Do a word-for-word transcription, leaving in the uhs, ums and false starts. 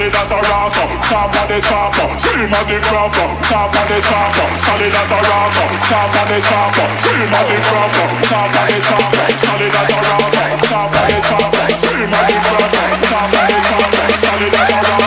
solid as a rock, top of the top, scream of the crop, top of the top, solid as a rock, top of the top, scream of the crop, top of the top, solid as a rock, top of the top, scream of the crop, top of the top, solid as a rock.